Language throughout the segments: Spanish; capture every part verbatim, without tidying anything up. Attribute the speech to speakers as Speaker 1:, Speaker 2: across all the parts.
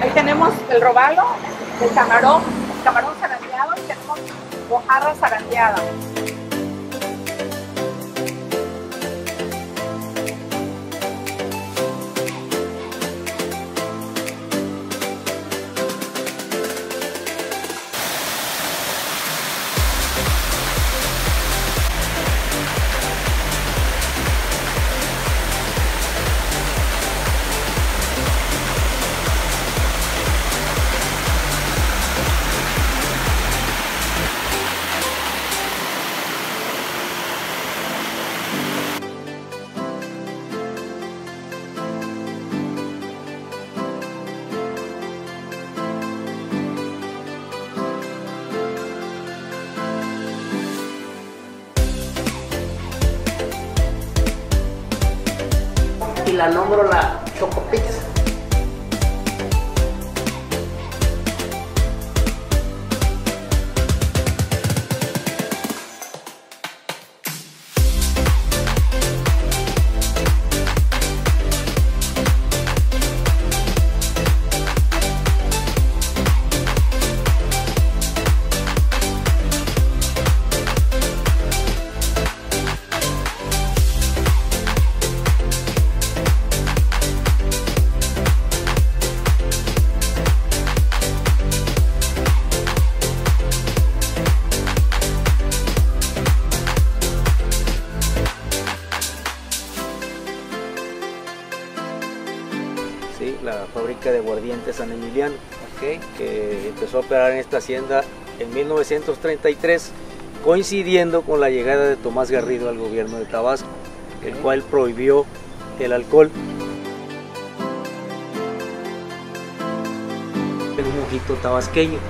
Speaker 1: Ahí tenemos el robalo, el camarón, el camarón zarandeado y tenemos mojarra zarandeada.
Speaker 2: Y la nombro la Choco Pizza.
Speaker 3: Sí, la fábrica de aguardiente San Emiliano,
Speaker 2: Okay.
Speaker 3: que empezó a operar en esta hacienda en mil novecientos treinta y tres, coincidiendo con la llegada de Tomás Garrido al gobierno de Tabasco, el cual prohibió el alcohol. Un mojito tabasqueño.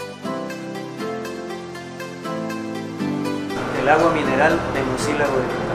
Speaker 3: El agua mineral de Mucílago de Yucatán.